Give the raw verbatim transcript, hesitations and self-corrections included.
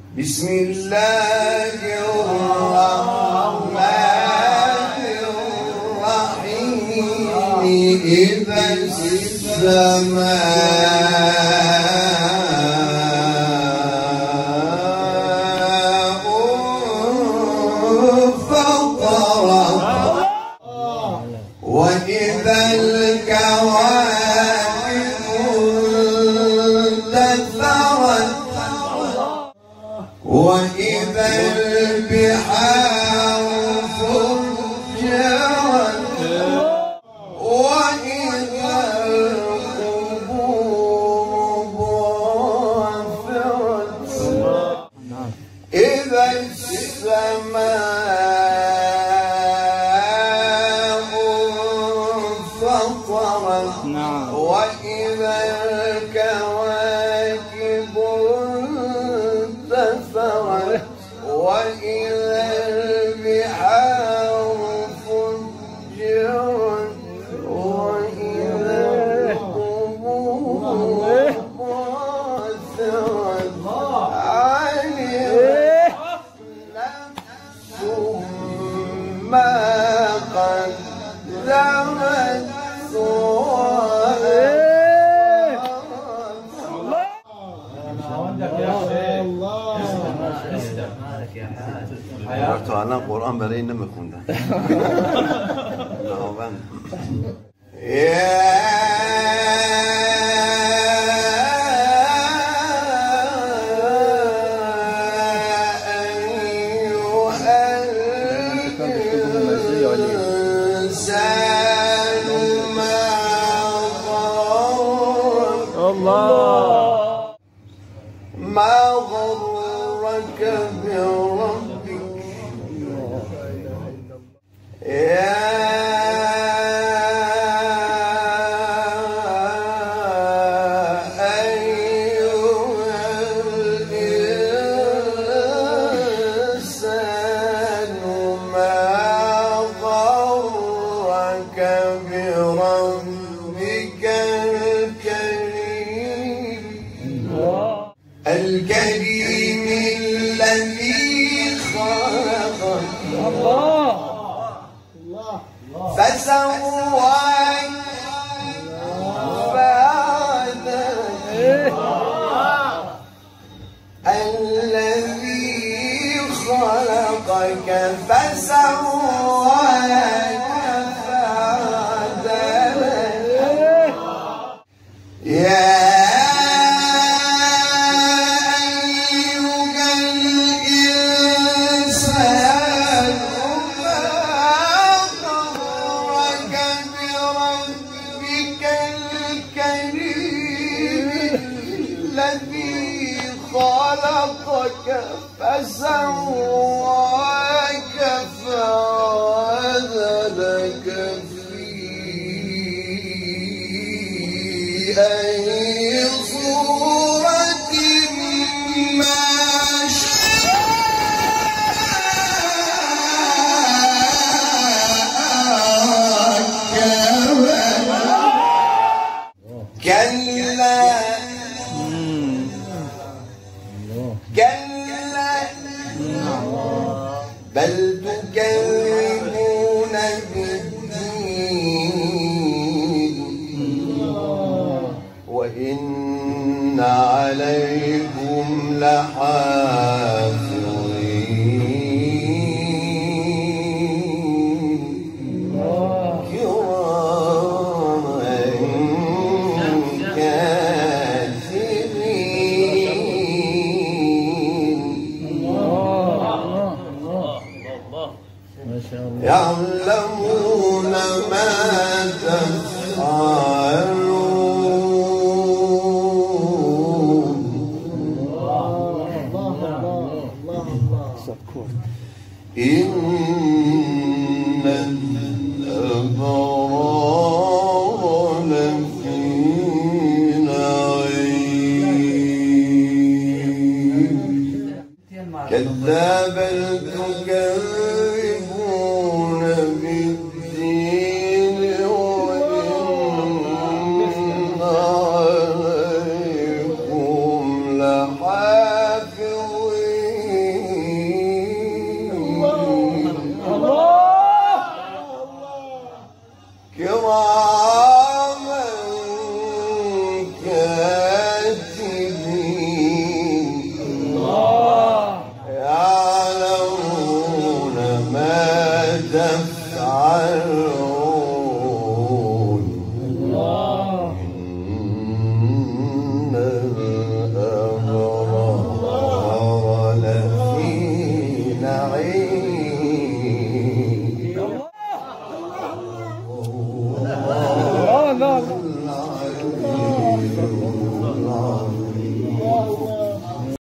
بسم الله الرحمن الرحيم إذا السماء انفطرت وإذا الكواكب انتثرت وإذا البحار فجرت وإذا القبور بعثرت إذا السماء انفطرت وإذا الكواكب انتثرت وإذا البحار فجرت وإذا القبور بعثرت علمت نفس ما قدمت تو الان قرآن برای این نمیخوندن. ما غرك بربك يا أيها الإنسان ما غرك بربك الكريم الكريم الذي خلقك فسواك فعدلك الذي خلقك فسواك فعدلك يا الذي خلقك فسواك فعدلك في أي صورة ما شاء كلا كلا بل تكذبون بالدين وإن عليكم لحافظين كراما يعلمون ما تفعلون إن الأبرار لفي نعيم كلا بل تكذبون بالدين وإن عليكم لحافظين كان